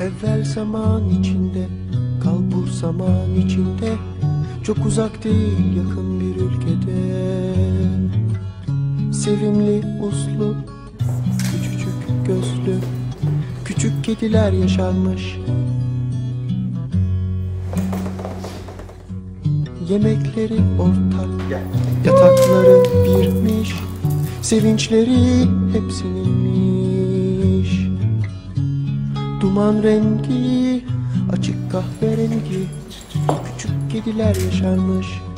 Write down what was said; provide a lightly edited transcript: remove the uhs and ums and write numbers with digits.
Evvel zaman içinde, kalbur zaman içinde, çok uzak değil yakın bir ülkede. Sevimli, uslu, küçücük gözlü, küçük kediler yaşarmış. Yemekleri ortak, yatakları birmiş, sevinçleri hepsininmiş. Duman rengi, açık kahverengi, küçük kediler yaşarmış.